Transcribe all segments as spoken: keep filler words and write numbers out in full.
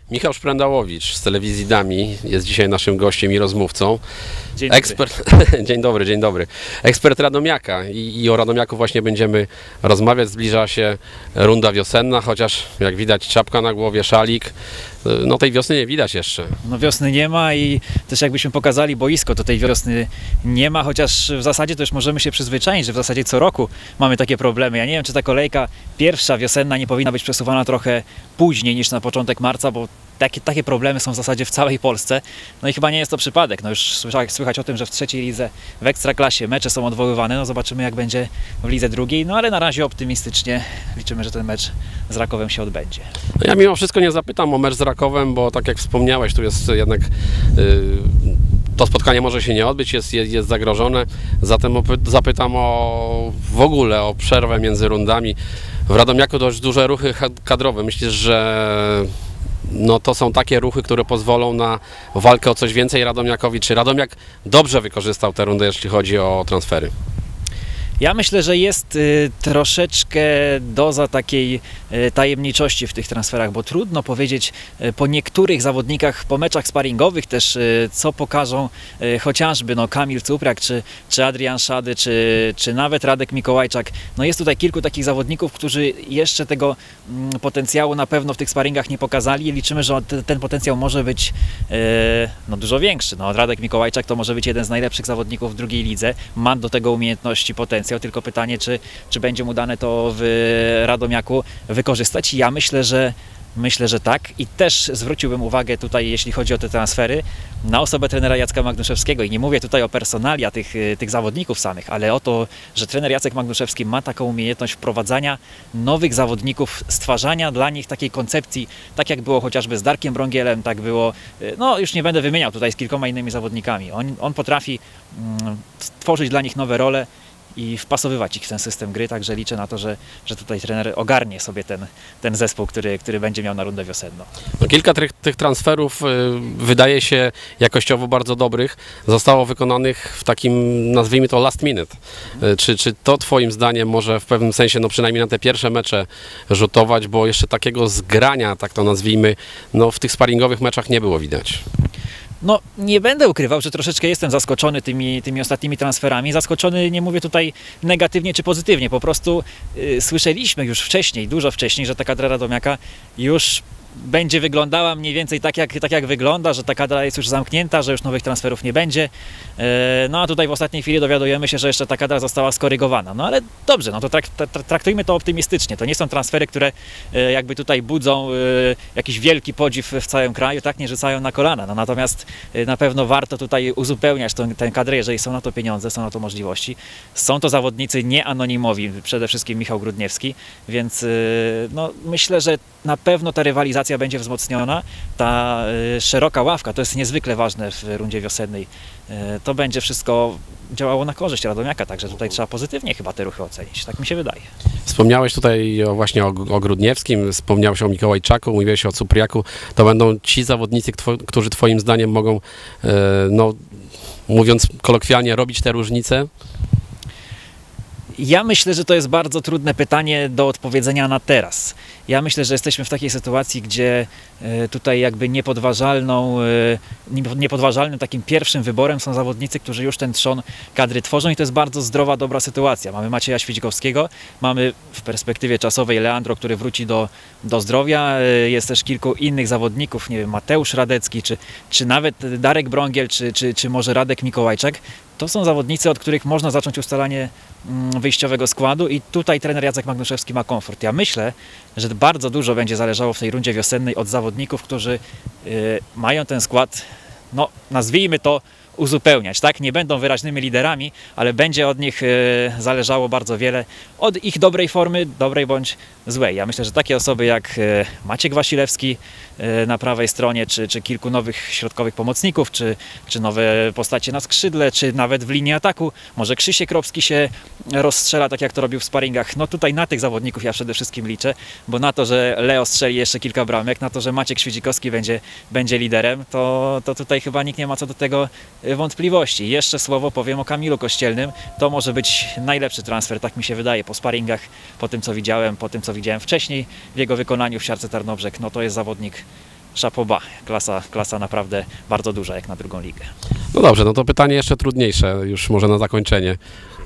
Michał Szprendałowicz z telewizji Dami jest dzisiaj naszym gościem i rozmówcą. Dzień dobry. Ekspert, dzień dobry, dzień dobry. Ekspert Radomiaka I, i o Radomiaku właśnie będziemy rozmawiać. Zbliża się runda wiosenna, chociaż jak widać czapka na głowie, szalik. No tej wiosny nie widać jeszcze. No wiosny nie ma i też jakbyśmy pokazali boisko, to tej wiosny nie ma, chociaż w zasadzie to już możemy się przyzwyczaić, że w zasadzie co roku mamy takie problemy. Ja nie wiem, czy ta kolejka pierwsza wiosenna nie powinna być przesuwana trochę później niż na początek marca, bo takie, takie problemy są w zasadzie w całej Polsce. No i chyba nie jest to przypadek. No już słychać, słychać o tym, że w trzeciej lidze, w Ekstraklasie mecze są odwoływane. No zobaczymy, jak będzie w lidze drugiej. No ale na razie optymistycznie liczymy, że ten mecz z Rakowem się odbędzie. No ja mimo wszystko nie zapytam o mecz z Rakowem, bo tak jak wspomniałeś, tu jest jednak yy, to spotkanie może się nie odbyć, jest, jest, jest zagrożone. Zatem zapytam o w ogóle o przerwę między rundami. W Radomiaku dość duże ruchy kadrowe. Myślisz, że no to są takie ruchy, które pozwolą na walkę o coś więcej Radomiakowi? Czy Radomiak dobrze wykorzystał tę rundę, jeśli chodzi o transfery? Ja myślę, że jest y, troszeczkę doza takiej y, tajemniczości w tych transferach, bo trudno powiedzieć y, po niektórych zawodnikach, po meczach sparingowych też, y, co pokażą y, chociażby no, Kamil Cuprak, czy, czy Adrian Szady, czy, czy nawet Radek Mikołajczak. No jest tutaj kilku takich zawodników, którzy jeszcze tego y, potencjału na pewno w tych sparingach nie pokazali i liczymy, że ten, ten potencjał może być y, no, dużo większy. No, Radek Mikołajczak to może być jeden z najlepszych zawodników w drugiej lidze, ma do tego umiejętności, potencjał. Tylko pytanie, czy, czy będzie mu dane to w Radomiaku wykorzystać. Ja myślę, że myślę, że tak. I też zwróciłbym uwagę tutaj, jeśli chodzi o te transfery, na osobę trenera Jacka Magnuszewskiego. I nie mówię tutaj o personalia tych, tych zawodników samych, ale o to, że trener Jacek Magnuszewski ma taką umiejętność wprowadzania nowych zawodników, stwarzania dla nich takiej koncepcji, tak jak było chociażby z Darkiem Brągielem, tak było, no już nie będę wymieniał tutaj z kilkoma innymi zawodnikami. On, on potrafi mm, stworzyć dla nich nowe role i wpasowywać ich w ten system gry, także liczę na to, że, że tutaj trener ogarnie sobie ten, ten zespół, który, który będzie miał na rundę wiosenną. No, kilka tych, tych transferów y, wydaje się jakościowo bardzo dobrych, zostało wykonanych w takim, nazwijmy to last minute. Y, czy, czy to twoim zdaniem może w pewnym sensie, no przynajmniej na te pierwsze mecze rzutować, bo jeszcze takiego zgrania, tak to nazwijmy, no w tych sparingowych meczach nie było widać? No, nie będę ukrywał, że troszeczkę jestem zaskoczony tymi, tymi ostatnimi transferami. Zaskoczony nie mówię tutaj negatywnie czy pozytywnie, po prostu yy, słyszeliśmy już wcześniej, dużo wcześniej, że ta kadra Radomiaka już będzie wyglądała mniej więcej tak jak, tak jak wygląda, że ta kadra jest już zamknięta, że już nowych transferów nie będzie. No a tutaj w ostatniej chwili dowiadujemy się, że jeszcze ta kadra została skorygowana. No ale dobrze, no to trak, traktujmy to optymistycznie. To nie są transfery, które jakby tutaj budzą jakiś wielki podziw w całym kraju, tak, nie rzucają na kolana. No natomiast na pewno warto tutaj uzupełniać tę, tę kadrę, jeżeli są na to pieniądze, są na to możliwości. Są to zawodnicy nieanonimowi, przede wszystkim Michał Grudniewski, więc no, myślę, że na pewno ta rywalizacja będzie wzmocniona, ta y, szeroka ławka, to jest niezwykle ważne w rundzie wiosennej. Y, to będzie wszystko działało na korzyść Radomiaka, także tutaj trzeba pozytywnie chyba te ruchy ocenić, tak mi się wydaje. Wspomniałeś tutaj o, właśnie o, o Grudniewskim, wspomniałeś o Mikołajczaku, mówiłeś o Cupriaku. To będą ci zawodnicy, którzy twoim zdaniem mogą, y, no mówiąc kolokwialnie, robić te różnice? Ja myślę, że to jest bardzo trudne pytanie do odpowiedzenia na teraz. Ja myślę, że jesteśmy w takiej sytuacji, gdzie tutaj jakby niepodważalną, niepodważalnym takim pierwszym wyborem są zawodnicy, którzy już ten trzon kadry tworzą i to jest bardzo zdrowa, dobra sytuacja. Mamy Macieja Świdzikowskiego, mamy w perspektywie czasowej Leandro, który wróci do, do zdrowia, jest też kilku innych zawodników, nie wiem, Mateusz Radecki, czy, czy nawet Darek Brągiel, czy, czy, czy może Radek Mikołajczak. To są zawodnicy, od których można zacząć ustalanie wyjściowego składu i tutaj trener Jacek Magnuszewski ma komfort. Ja myślę, że bardzo dużo będzie zależało w tej rundzie wiosennej od zawodników, którzy y, mają ten skład, no nazwijmy to, uzupełniać, tak? Nie będą wyraźnymi liderami, ale będzie od nich y, zależało bardzo wiele, od ich dobrej formy, dobrej bądź złej. Ja myślę, że takie osoby jak y, Maciek Wasilewski y, na prawej stronie, czy, czy kilku nowych środkowych pomocników, czy, czy nowe postacie na skrzydle, czy nawet w linii ataku, może Krzysiek Ropski się rozstrzela, tak jak to robił w sparingach. No tutaj na tych zawodników ja przede wszystkim liczę, bo na to, że Leo strzeli jeszcze kilka bramek, na to, że Maciek Świdzikowski będzie, będzie liderem, to, to tutaj chyba nikt nie ma co do tego wątpliwości. Jeszcze słowo powiem o Kamilu Kościelnym. To może być najlepszy transfer, tak mi się wydaje, po sparingach, po tym co widziałem, po tym co widziałem wcześniej w jego wykonaniu w siarce Tarnobrzeg. No to jest zawodnik chapeau bas. Klasa, klasa naprawdę bardzo duża jak na drugą ligę. No dobrze, no to pytanie jeszcze trudniejsze, już może na zakończenie.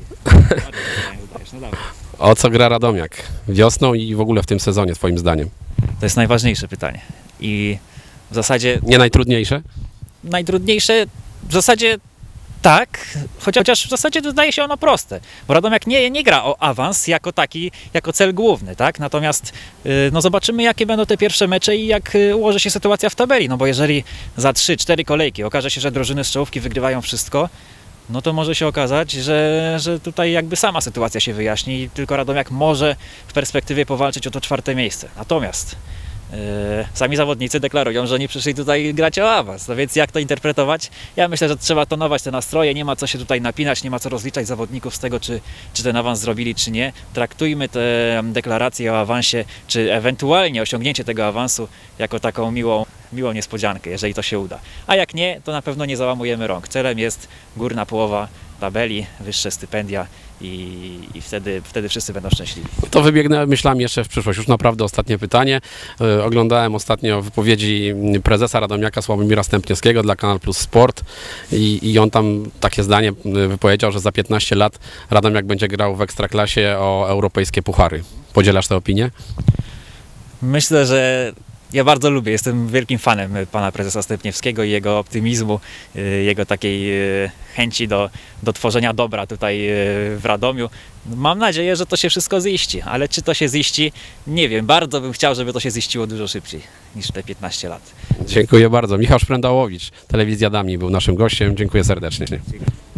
O co gra Radomiak wiosną i w ogóle w tym sezonie, twoim zdaniem? To jest najważniejsze pytanie. I w zasadzie Nie najtrudniejsze? najtrudniejsze w zasadzie tak, chociaż, chociaż w zasadzie wydaje się ono proste, bo Radomiak nie, nie gra o awans jako taki, jako cel główny, tak? Natomiast yy, no zobaczymy, jakie będą te pierwsze mecze i jak yy, ułoży się sytuacja w tabeli, no bo jeżeli za trzy cztery kolejki okaże się, że drużyny z czołówki wygrywają wszystko, no to może się okazać, że, że tutaj jakby sama sytuacja się wyjaśni i tylko Radomiak może w perspektywie powalczyć o to czwarte miejsce. Natomiast Yy, sami zawodnicy deklarują, że nie przyszli tutaj grać o awans, no więc jak to interpretować? Ja myślę, że trzeba tonować te nastroje, nie ma co się tutaj napinać, nie ma co rozliczać zawodników z tego, czy, czy ten awans zrobili, czy nie. Traktujmy te deklaracje o awansie, czy ewentualnie osiągnięcie tego awansu jako taką miłą, miłą niespodziankę, jeżeli to się uda. A jak nie, to na pewno nie załamujemy rąk. Celem jest górna połowa tabeli, wyższe stypendia i, i wtedy, wtedy wszyscy będą szczęśliwi. To wybiegnę myślami jeszcze w przyszłość. Już naprawdę ostatnie pytanie. Yy, oglądałem ostatnio wypowiedzi prezesa Radomiaka Sławomira Stępniewskiego dla Kanal Plus Sport i, i on tam takie zdanie wypowiedział, że za piętnaście lat Radomiak będzie grał w Ekstraklasie o europejskie puchary. Podzielasz tę opinię? Myślę, że ja bardzo lubię, jestem wielkim fanem pana prezesa Stępniewskiego i jego optymizmu, jego takiej chęci do, do tworzenia dobra tutaj w Radomiu. Mam nadzieję, że to się wszystko ziści, ale czy to się ziści, nie wiem. Bardzo bym chciał, żeby to się ziściło dużo szybciej niż te piętnaście lat. Dziękuję bardzo. Michał Szprędałowicz, Telewizja Dami był naszym gościem. Dziękuję serdecznie. Dziękuję.